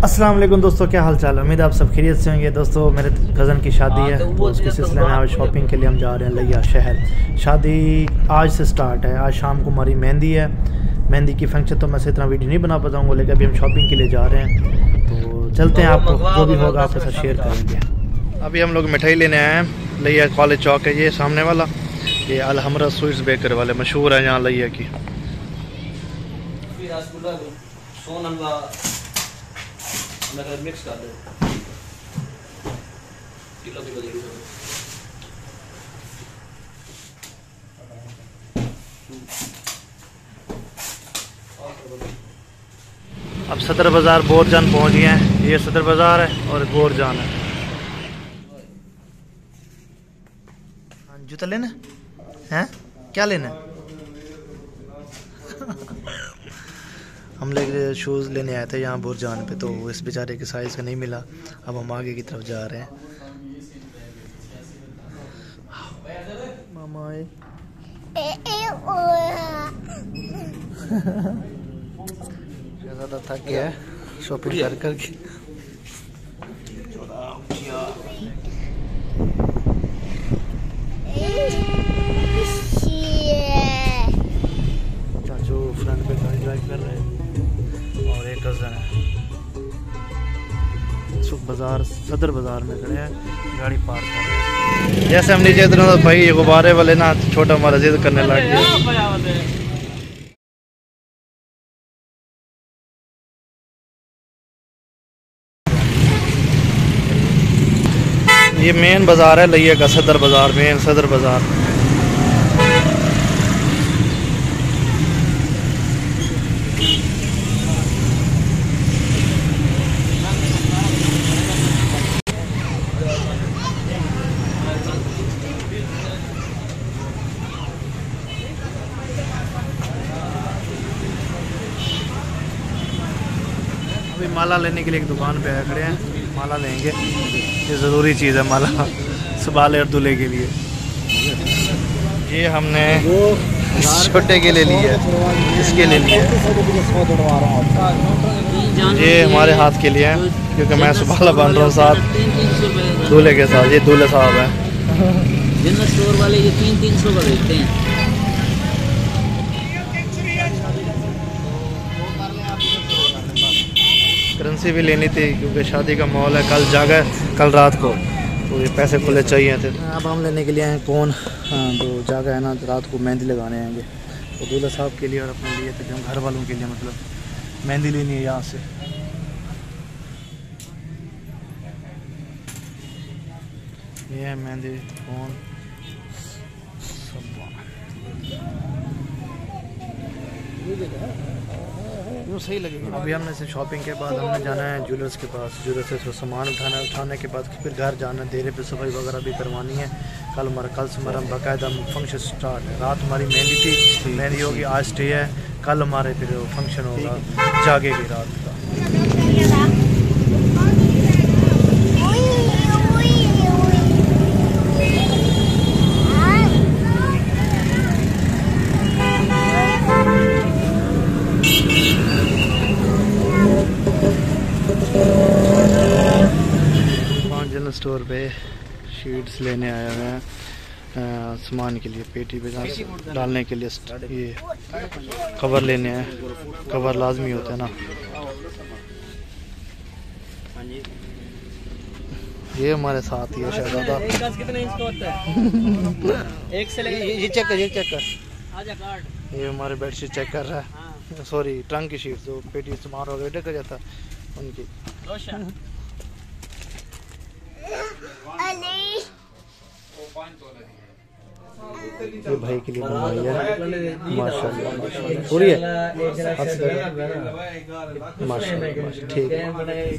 अस्सलाम वालेकुम दोस्तों, क्या हाल चाल है। उम्मीद है आप सब खैरियत से होंगे। दोस्तों मेरे कज़न की शादी है तो उसके सिलसिले में आज शॉपिंग के लिए हम जा रहे हैं लिया शहर। शादी आज से स्टार्ट है। आज शाम को हमारी मेहंदी है। मेहंदी की फंक्शन तो मैं से इतना वीडियो नहीं बना पाऊँगा, लेकिन अभी हम शॉपिंग के लिए जा रहे हैं तो चलते हैं। आपको जो भी होगा आपके साथ शेयर करेंगे। अभी हम लोग मिठाई लेने आए हैं। लिया कॉलेज चौक है ये सामने वाला, ये अलहमरा स्वीट्स बेकर वाले मशहूर है यहाँ लिया की। मिक्स कर दो किलो की बदली। अब सदर बाज़ार बोरजान पहुंच गए हैं। ये सदर बाज़ार है और बोरजान है। जूता लेना है? क्या लेना है? हम लोग शूज़ लेने आए थे यहाँ बोरजान पे, तो इस बेचारे के साइज़ का नहीं मिला। अब हम आगे की तरफ जा रहे हैं। मामा ज़्यादा थक गया है शॉपिंग कर करके। चाचू फ्रंट पे गाड़ी ड्राइव कर रहे हैं और एक कज़न है सुख बाज़ार सदर बाज़ार में खड़े हैं, गाड़ी पार्क कर रहे हैं। जैसे हम नीचे इतना तो भाई ये गुब्बारे वाले ना छोटा हमारा जिद करने लग गया। ये मेन बाज़ार है लिया का, सदर बाज़ार, मेन सदर बाज़ार। अभी माला लेने के लिए एक दुकान पे आए खड़े हैं। माला लेंगे, ये ज़रूरी चीज़ है माला सुबाले और दूल्हे के लिए। ये हमने छोटे के लिए लिया, इसके लिए लिया। ये हमारे हाथ के लिए है क्योंकि मैं सुबाला बन रहा हूँ साथ दूल्हे के साथ। ये दूल्हे साहब है। जनरल स्टोर वाले ये 300 का बेचते हैं। करेंसी भी लेनी थी क्योंकि शादी का माहौल है। कल जागा कल रात को, तो ये पैसे खुले चाहिए थे। अब हम लेने के लिए आए कौन, हाँ तो जागा है ना, तो रात को मेहंदी लगाने आएंगे तो दूल्हा साहब के लिए और अपने लिए, तो हम घर वालों के लिए मतलब मेहंदी लेनी है यहाँ से। ये है मेहंदी कौन वो सही लगेगा। अभी हमने से शॉपिंग के बाद हमने जाना है ज्वेलर्स के पास। ज्वेलर्स से सामान उठाने के बाद फिर घर जाना है। देरे पे सफाई वगैरह भी करवानी है। कल से हमारा बाकायदा फंक्शन स्टार्ट है। रात हमारी मेहंदी थी, मेहंदी होगी, आज स्टे है। कल हमारे फिर फंक्शन होगा जागे की रात का। जनरल स्टोर पे शीट्स लेने आए हुए हैं सामान के लिए, पेटी पे डालने के लिए। ये कवर लेने हैं, कवर लाजमी होता है ना। ये हमारे साथ ही है शहजादा। कितने इंच का होता है? एक से लेके ये चेक कर आजा कार्ड। ये हमारे बेडशीट चेक कर रहा है। सॉरी ट्रंक की शीट, जो पेटी सामान वगैरह ढक जाता है उनकी। ये भाई के लिए बनवाई है माशाल्लाह, पूरी है माशाल्लाह, ठीक है।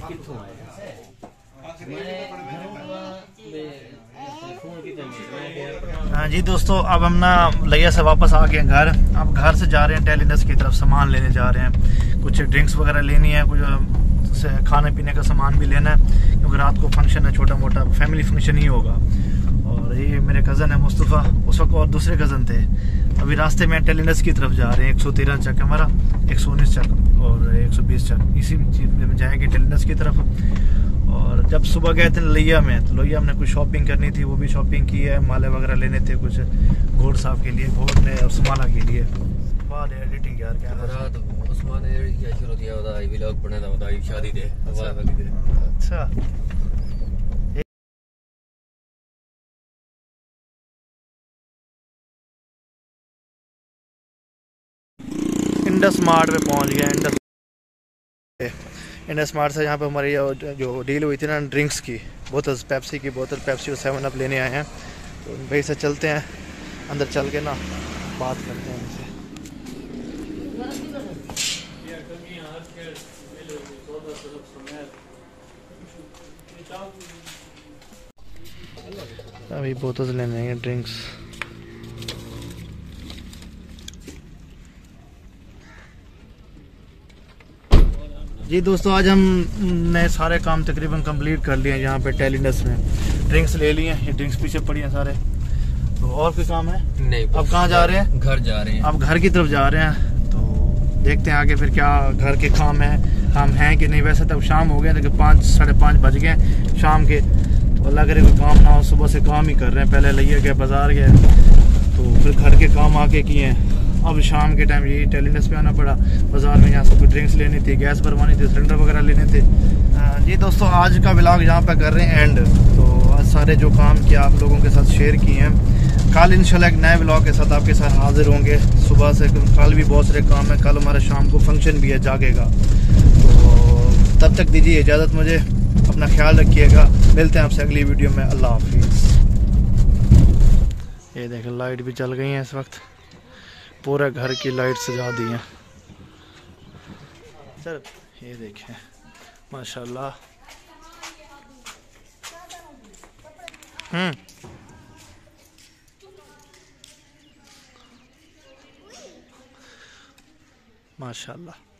हाँ जी दोस्तों, अब हम ना लिया से वापस आ गए घर। अब घर से जा रहे हैं टेलिनस की तरफ, सामान लेने जा रहे हैं। कुछ ड्रिंक्स वगैरह लेनी है, कुछ खाने पीने का सामान भी लेना है क्योंकि रात को फंक्शन है, छोटा मोटा फैमिली फंक्शन ही होगा। और ये मेरे कज़न है मुस्तफ़ा, उस वक्त और दूसरे कज़न थे। अभी रास्ते में टेलिनस की तरफ जा रहे हैं। 113 चक हमारा, 119 चक और 120 चक इसी में जाएंगे टेलिनस की तरफ। और जब सुबह गए थे लोहिया में, तो लोहिया हमने कुछ शॉपिंग करनी थी, वो भी शॉपिंग की है। माले वगैरह लेने थे कुछ घोड़ साहब के लिए, घोड़ ने और सुमाना के लिए। वाह एडिटिंग यार क्या रात उस्मान ने ये शुरू किया होता है व्लॉग बनाना होता है शादी दे। अच्छा इंडस मार्ट पे पहुंच गया। इंडस मार्ट से यहाँ पे हमारी जो डील हुई थी ना ड्रिंक्स की, बोतल पेप्सी की बोतल, पेप्सी और 7 अप लेने आए हैं। तो भाई से चलते हैं अंदर, चल के ना बात करते हैं इनसे। अभी बोतल लेने आएंगे ड्रिंक्स। जी दोस्तों, आज हमने सारे काम तकरीबन कंप्लीट कर लिए हैं यहाँ पे टेलिनस में। ड्रिंक्स ले लिए हैं, ये ड्रिंक्स पीछे पड़ी हैं सारे। तो और कोई काम है नहीं? अब कहाँ जा रहे हैं? घर जा रहे हैं। अब घर की तरफ जा रहे हैं। तो देखते हैं आगे फिर क्या घर के काम हैं कि नहीं। वैसे तब शाम हो गया, लेकिन 5 साढ़े 5 बज गए शाम के। तो अल्लाह करे कोई काम ना हो, सुबह से काम ही कर रहे हैं। पहले लिया गया बाजार गए, तो फिर घर के काम आके किए हैं। अब शाम के टाइम यही टेलिनस पे आना पड़ा बाज़ार में। यहाँ से कुछ ड्रिंक्स लेनी थी, गैस भरवानी थी, सिलेंडर वगैरह लेने थे। जी दोस्तों, आज का व्लॉग यहाँ पे कर रहे हैं एंड। तो आज सारे जो काम किए आप लोगों के साथ शेयर किए हैं। कल इंशाल्लाह एक नए व्लॉग के साथ आपके साथ हाजिर होंगे सुबह से। कल भी बहुत सारे काम है, कल हमारे शाम को फंक्शन भी है जागेगा। तो तब तक दीजिए इजाज़त मुझे, अपना ख्याल रखिएगा। मिलते हैं आपसे अगली वीडियो में। अल्लाह हाफिज़। ये देखें लाइट भी चल गई है इस वक्त, पूरे घर की लाइट सजा दी है सर। ये देखें माशाल्लाह। माशाल्लाह।